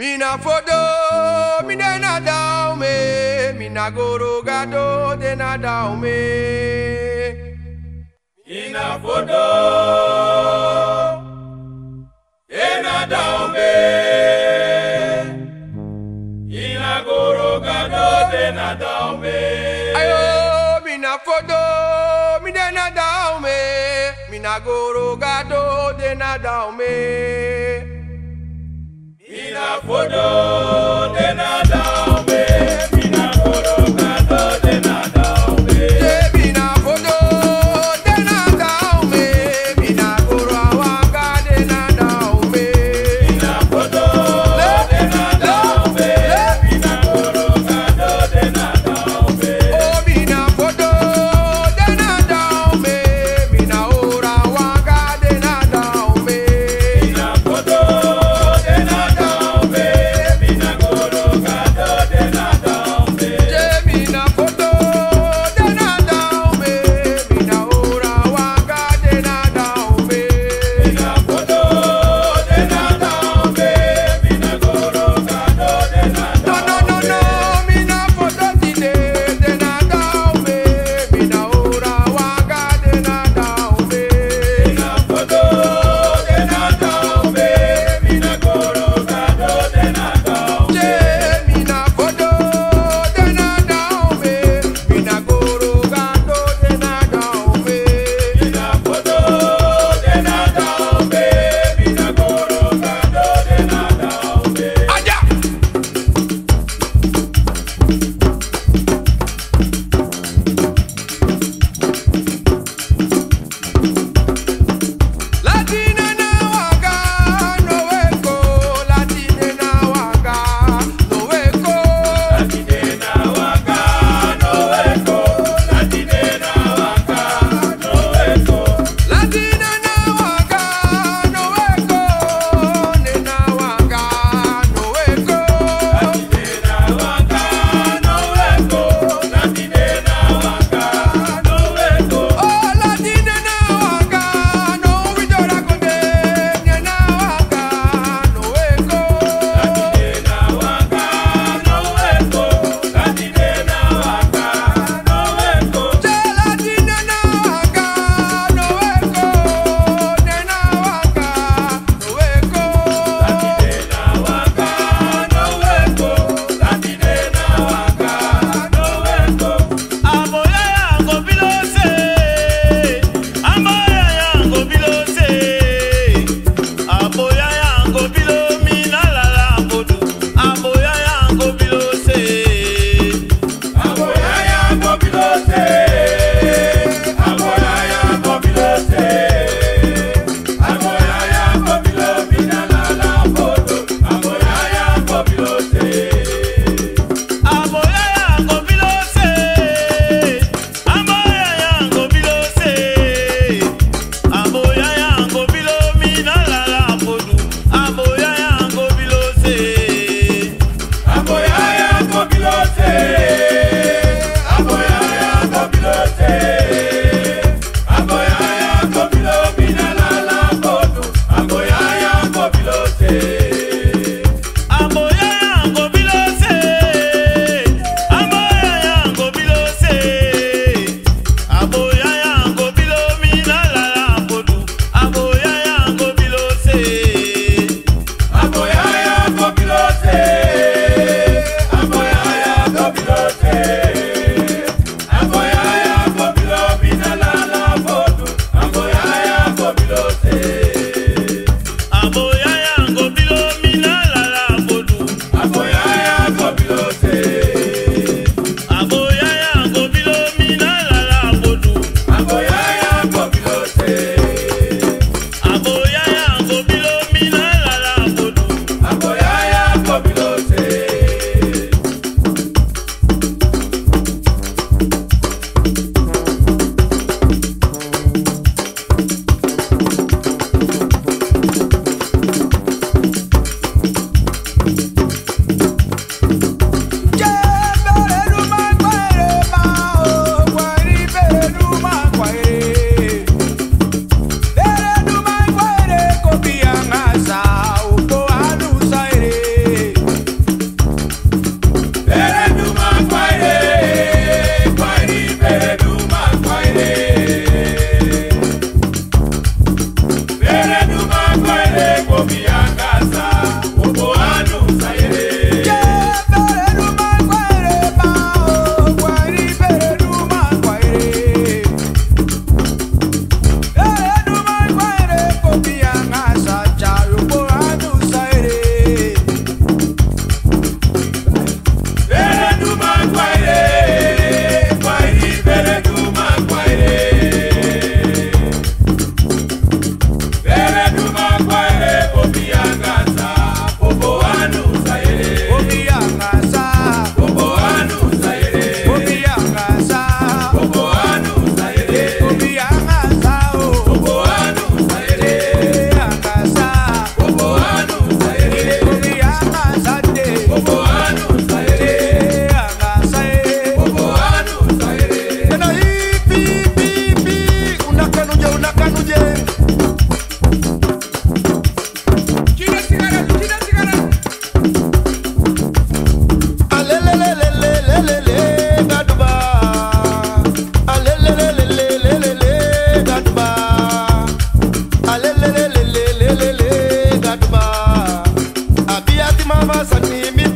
Mina fodo, mina na daume, mina Gora Gado de na daume. Mina fodo, ena daume, ina Gora Gado de na daume. Ayo, mina fodo, mina na daume, mina Gora Gado de na daume. Mina fodo de na daume, mina Gora Gado de na daume. Mina fodo de na daume, mina Gora Gado de na daume. Mina fodo de na daume, mina Gora Gado de na daume. Oh, mina fodo de na daume, mina Gora Gado de na daume. Mina fodo de na daume, Biati mama sani mi